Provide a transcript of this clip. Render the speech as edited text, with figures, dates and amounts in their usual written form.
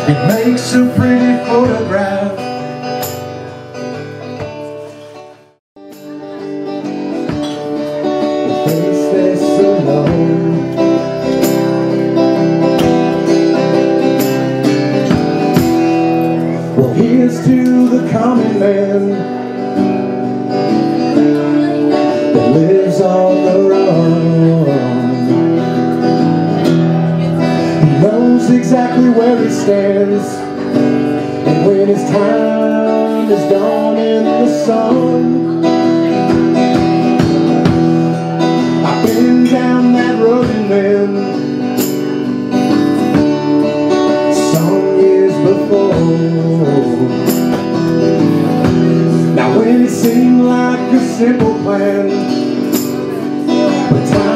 It makes a pretty photograph. The face that's alone. Well, here's to the common man that lives on the run. He knows exactly where he stands, and when his time is gone in the sun. I've been down that road and then some years before. Now when it seemed like a simple plan, but time